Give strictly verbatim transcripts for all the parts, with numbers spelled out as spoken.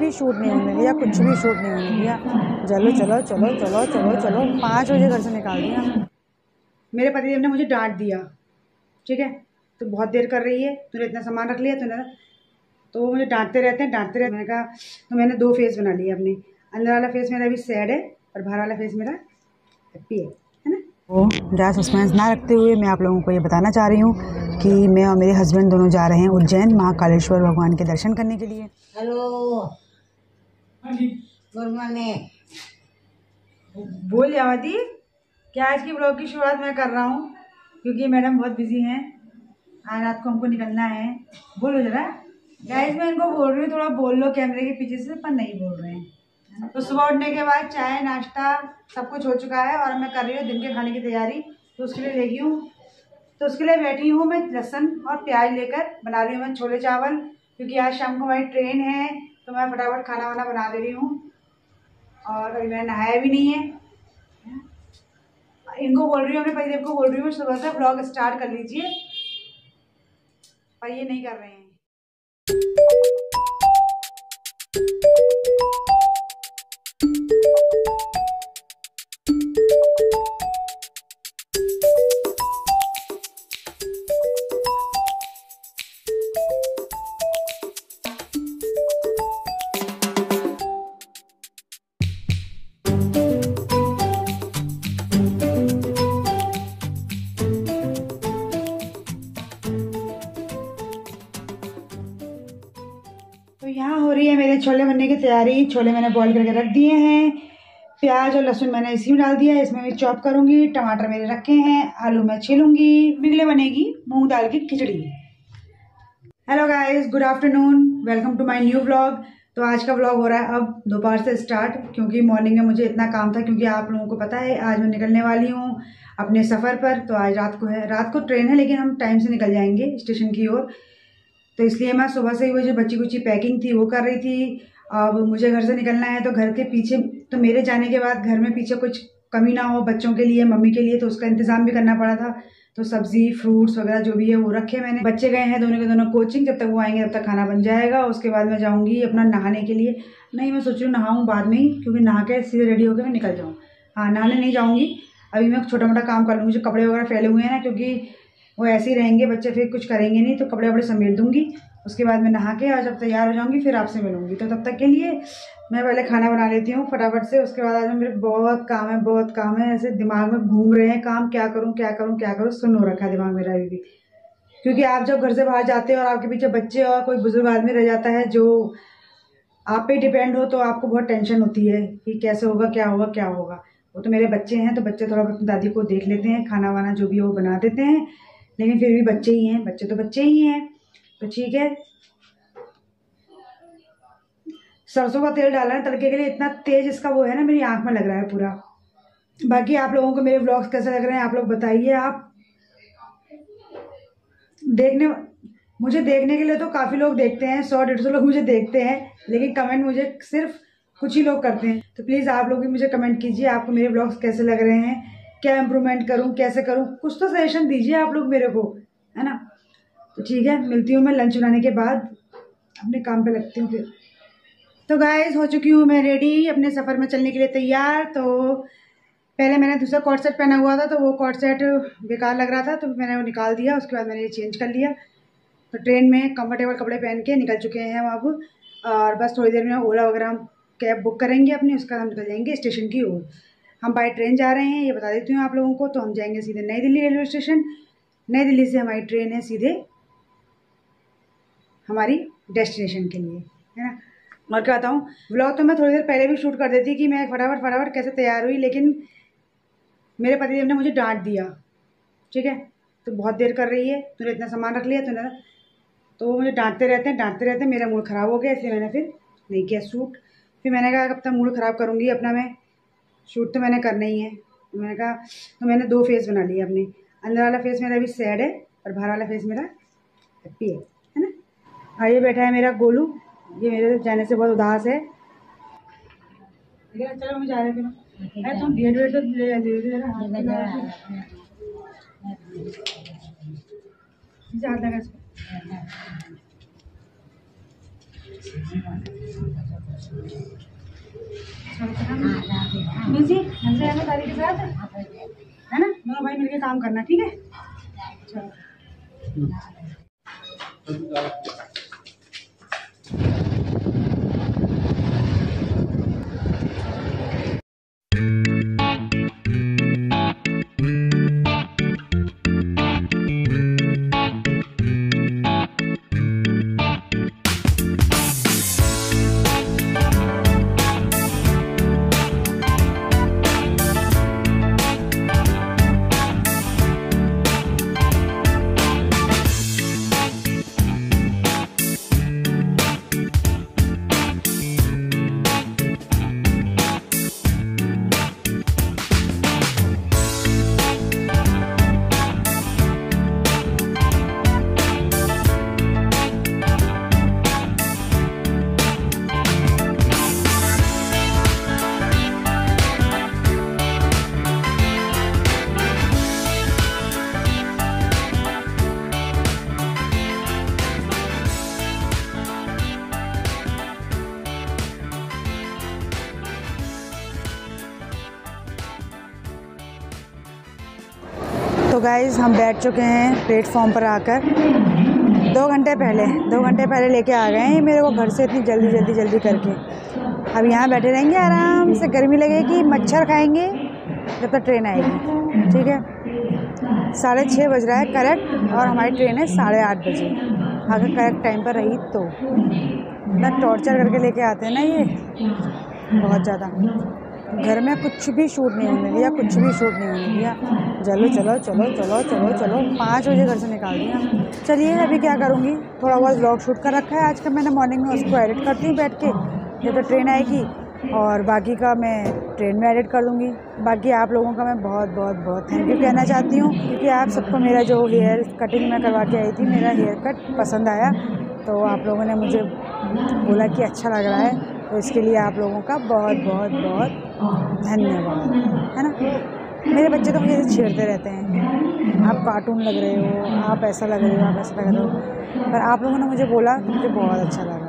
भी शूट नहीं होने दिया, कुछ भी शूट नहीं होने दिया। चलो चलो चलो चलो चलो चलो पाँच बजे घर से निकाल दिया। मेरे पतिदेव ने मुझे डांट दिया, ठीक है, तो बहुत देर कर रही है, तूने इतना सामान रख लिया तूने, तो वो मुझे डांटते रहते हैं डांटते रहते मैंने कहा तो मैंने दो फेस बना लिए अपने। अंदर वाला फेस मेरा अभी सैड है और बाहर वाला फेस मेरा हैप्पी है, है ना। तो ज़्यादा सस्पेंस ना रखते हुए मैं आप लोगों को ये बताना चाह रही हूँ कि मैं और मेरे हस्बैंड दोनों जा रहे हैं उज्जैन महाकालेश्वर भगवान के दर्शन करने के लिए। Hello, good morning. बोल जावती, क्या आज की ब्लॉग की शुरुआत मैं कर रहा हूँ क्योंकि मैडम बहुत बिजी हैं, आज रात को हमको निकलना है। बोलो जरा गाइस, मैं इनको बोल रही हूँ थोड़ा बोल लो कैमरे के पीछे से, पर नहीं बोल रहे हैं। तो सुबह उठने के बाद चाय नाश्ता सब कुछ हो चुका है और मैं कर रही हूँ दिन के खाने की तैयारी। तो उसके लिए लेगी हूँ तो उसके लिए बैठी हूँ मैं लहसुन और प्याज लेकर बना रही हूँ मैं छोले चावल, क्योंकि आज शाम को हमारी ट्रेन है तो मैं फटाफट खाना वाना बना दे रही हूँ। और अभी मैंने नहाया भी नहीं है। इनको बोल रही हूँ, अपने पतिदेव को बोल रही हूँ सुबह से ब्लॉग स्टार्ट कर लीजिए, पर ये नहीं कर रहे हैं। तो यहाँ हो रही है मेरे छोले बनने की तैयारी। छोले मैंने बॉईल करके रख दिए हैं, प्याज और लहसुन मैंने इसी में डाल दिया है, इसमें मैं चॉप करूँगी। टमाटर मेरे रखे हैं, आलू मैं छीलूंगी, बिगले बनेगी मूंग दाल की khichdi. Hello guys, good afternoon, welcome to my new vlog. तो आज का व्लॉग हो रहा है अब दोपहर से स्टार्ट, क्योंकि मॉर्निंग में मुझे इतना काम था, क्योंकि आप लोगों को पता है आज मैं निकलने वाली हूँ अपने सफ़र पर। तो आज रात को है, रात को ट्रेन है, लेकिन हम टाइम से निकल जाएंगे स्टेशन की ओर। तो इसलिए मैं सुबह से ही वो जो बच्ची कुची पैकिंग थी वो कर रही थी। अब मुझे घर से निकलना है तो घर के पीछे, तो मेरे जाने के बाद घर में पीछे कुछ कमी ना हो बच्चों के लिए, मम्मी के लिए, तो उसका इंतज़ाम भी करना पड़ा था। तो सब्जी फ्रूट्स वगैरह जो भी है वो रखे मैंने। बच्चे गए हैं दोनों के दोनों कोचिंग, जब तक वो आएंगे तब तक खाना बन जाएगा। उसके बाद मैं जाऊँगी अपना नहाने के लिए। नहीं, मैं सोच रही हूँ नहाऊँ बाद में ही, क्योंकि नहा के सीधे रेडी होकर मैं निकल जाऊँ। हाँ, नहाने नहीं जाऊँगी अभी, मैं छोटा मोटा काम कर लूँगी। जो कपड़े वगैरह फैले हुए हैं ना, क्योंकि वो ऐसे ही रहेंगे बच्चे, फिर कुछ करेंगे नहीं, तो कपड़े वपड़े समेट दूँगी। उसके बाद मैं नहा के और जब तैयार हो जाऊँगी फिर आपसे मिलूँगी। तो तब तक के लिए मैं पहले खाना बना लेती हूँ फटाफट से। उसके बाद आज मेरे बहुत काम है, बहुत काम है, ऐसे दिमाग में घूम रहे हैं काम, क्या करूँ क्या करूँ क्या करूँ, सुन हो रखा है दिमाग मेरा अभी भी। क्योंकि आप जब घर से बाहर जाते हो और आपके पीछे बच्चे और कोई बुजुर्ग आदमी रह जाता है जो आप पे डिपेंड हो, तो आपको बहुत टेंशन होती है कि कैसे होगा, क्या होगा क्या होगा। वो तो मेरे बच्चे हैं, तो बच्चे थोड़ा बहुत दादी को देख लेते हैं, खाना वाना जो भी है वो बना देते हैं, लेकिन फिर भी बच्चे ही हैं, बच्चे तो बच्चे ही हैं। तो ठीक है, सरसों का तेल डाला है तड़के के लिए, इतना तेज इसका वो है ना, मेरी आंख में लग रहा है पूरा। बाकी आप लोगों को मेरे व्लॉग्स कैसे लग रहे हैं आप लोग बताइए। आप देखने मुझे देखने के लिए तो काफ़ी लोग देखते हैं, सौ डेढ़ सौ लोग मुझे देखते हैं, लेकिन कमेंट मुझे सिर्फ कुछ ही लोग करते हैं। तो प्लीज़ आप लोग भी मुझे कमेंट कीजिए आपको मेरे व्लॉग्स कैसे लग रहे हैं, क्या इम्प्रूवमेंट करूँ, कैसे करूँ, कुछ तो सजेशन दीजिए आप लोग मेरे को, है ना। तो ठीक है, मिलती हूँ मैं लंच बनाने के बाद, अपने काम पे लगती हूँ फिर। तो गाइस, हो चुकी हूँ मैं रेडी अपने सफ़र में चलने के लिए तैयार। तो पहले मैंने दूसरा कॉर्ड सेट पहना हुआ था, तो वो कॉर्ड सेट बेकार लग रहा था, तो मैंने वो निकाल दिया। उसके बाद मैंने ये चेंज कर लिया। तो ट्रेन में कंफर्टेबल कपड़े पहन के निकल चुके हैं हम अब, और बस थोड़ी देर में ओला वगैरह हम कैब बुक करेंगे अपनी, उसका हम निकल जाएंगे स्टेशन की ओर। हम बाई ट्रेन जा रहे हैं, ये बता देती हूँ आप लोगों को। तो हम जाएंगे सीधे नई दिल्ली रेलवे स्टेशन। नई दिल्ली से हमारी ट्रेन है सीधे हमारी डेस्टिनेशन के लिए, है ना। और क्या बताऊँ, व्लॉग तो मैं थोड़ी देर पहले भी शूट कर देती कि मैं फटाफट फटाफट कैसे तैयार हुई, लेकिन मेरे पतिदेव ने मुझे डांट दिया, ठीक है, तो बहुत देर कर रही है, तूने इतना सामान रख लिया तूने, तो वो मुझे डांटते रहते हैं डांटते रहते हैं मेरा मूड ख़राब हो गया, इसलिए मैंने फिर नहीं किया शूट। फिर मैंने कहा कब तक मूड ख़राब करूँगी अपना, मैं शूट तो मैंने करना ही है। तो मैंने कहा तो मैंने दो फेस बना लिए अपने। अंदर वाला फेस मेरा अभी सैड है और बाहर वाला फेस मेरा हैप्पी है, है ना। और ये बैठा है मेरा गोलू, ये मेरे जाने से बहुत उदास है। चलो हम जा रहे हैं, फिर तुम डेढ़ डेढ़ तो ले जी तारीख के साथ है ना, दोनों भाई मिलके काम करना, ठीक है। चलो तो गाइज़ हम बैठ चुके हैं प्लेटफॉर्म पर आकर, दो घंटे पहले दो घंटे पहले लेके आ गए हैं मेरे को घर से इतनी जल्दी जल्दी जल्दी करके। अब यहाँ बैठे रहेंगे आराम से, गर्मी लगेगी, मच्छर खाएंगे जब तक ट्रेन आएगी, ठीक है। साढ़े छः बज रहा है करेक्ट, और हमारी ट्रेन है साढ़े आठ बजे। अगर करेक्ट टाइम पर रही तो। इतना टॉर्चर करके लेके आते हैं ना ये, बहुत ज़्यादा। घर में कुछ भी शूट नहीं होने दिया, कुछ भी शूट नहीं होने दिया। चलो चलो चलो चलो चलो चलो पाँच बजे घर से निकाल दिया। चलिए अभी क्या करूँगी, थोड़ा बहुत व्लॉग शूट कर रखा है आज का मैंने मॉर्निंग में, उसको एडिट करती हूँ बैठ के जब तक ट्रेन आएगी, और बाकी का मैं ट्रेन में एडिट कर लूँगी। बाकी आप लोगों का मैं बहुत बहुत बहुत थैंक यू कहना चाहती हूँ, क्योंकि आप सबको मेरा जो हेयर कटिंग मैं करवा के आई थी, मेरा हेयर कट पसंद आया, तो आप लोगों ने मुझे बोला कि अच्छा लग रहा है, तो इसके लिए आप लोगों का बहुत बहुत बहुत धन्यवाद, है ना। मेरे बच्चे तो मुझे छेड़ते रहते हैं, आप कार्टून लग रहे हो, आप ऐसा लग रहे हो, आप ऐसा लग रहे हो, पर आप लोगों ने मुझे बोला तो मुझे बहुत अच्छा लगा।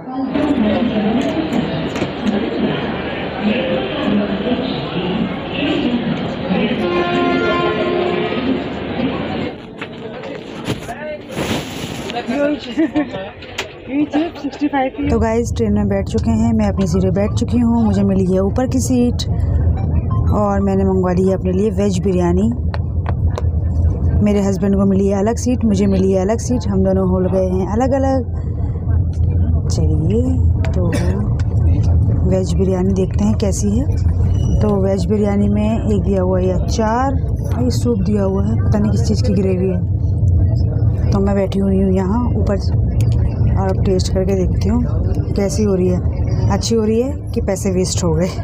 तो गाइस ट्रेन में बैठ चुके हैं, मैं अपनी सीट पे बैठ चुकी हूँ, मुझे मिली है ऊपर की सीट, और मैंने मंगवा ली है अपने लिए वेज बिरयानी। मेरे हस्बैंड को मिली है अलग सीट, मुझे मिली है अलग सीट, हम दोनों हो गए हैं अलग अलग। चलिए तो वेज बिरयानी देखते हैं कैसी है। तो वेज बिरयानी में एक दिया हुआ है अचार, और सूप दिया हुआ है, पता नहीं किस चीज़ की ग्रेवी है। तो मैं बैठी हुई हूँ यहाँ ऊपर, और अब टेस्ट करके देखती हूँ कैसी हो रही है, अच्छी हो रही है कि पैसे वेस्ट हो गए।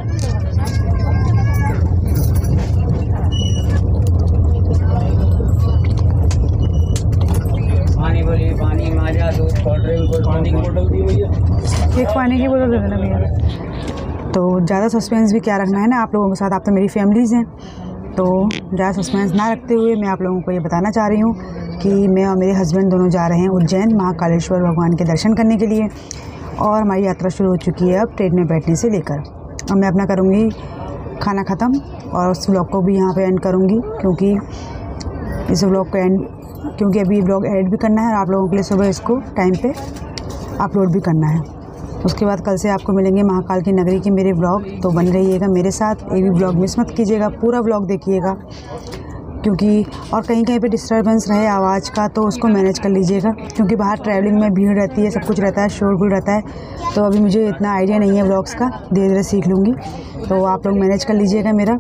पानी बोलिए, पानी माजा, दूध, कोल्ड ड्रिंक, पानी की बोतल दी भैया, एक पानी की बोतल दे देना भैया। तो ज़्यादा सस्पेंस भी क्या रखना है ना आप लोगों के साथ, आप तो मेरी फैमिलीज़ हैं, तो ज़्यादा सस्पेंस ना रखते हुए मैं आप लोगों को ये बताना चाह रही हूँ कि मैं और मेरे हस्बैंड दोनों जा रहे हैं उज्जैन महाकालेश्वर भगवान के दर्शन करने के लिए, और हमारी यात्रा शुरू हो चुकी है अब ट्रेन में बैठने से लेकर। अब मैं अपना करूँगी खाना ख़त्म, और उस व्लॉग को भी यहाँ पे एंड करूँगी, क्योंकि इस व्लॉग को एंड क्योंकि अभी व्लॉग एडिट भी करना है, और आप लोगों के लिए सुबह इसको टाइम पे अपलोड भी करना है। उसके बाद कल से आपको मिलेंगे महाकाल की नगरी के मेरे व्लॉग, तो बन रहिएगा मेरे साथ, एक भी व्लॉग मिस मत कीजिएगा, पूरा व्लॉग देखिएगा, क्योंकि और कहीं कहीं पे डिस्टर्बेंस रहे आवाज़ का तो उसको मैनेज कर लीजिएगा, क्योंकि बाहर ट्रैवलिंग में भीड़ रहती है, सब कुछ रहता है, शोरगुल रहता है, तो अभी मुझे इतना आइडिया नहीं है व्लॉग्स का, धीरे धीरे सीख लूँगी, तो आप लोग मैनेज कर लीजिएगा मेरा।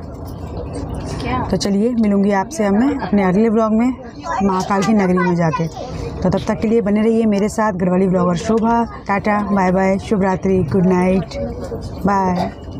तो चलिए मिलूँगी आपसे अब मैं अपने अगले व्लॉग में महाकाल की नगरी में जाके, तो तब तक के लिए बने रहिए मेरे साथ। घरवाली vlogger Shobha, tata, bye bye, शुभ रात्रि, गुड नाइट, बाय।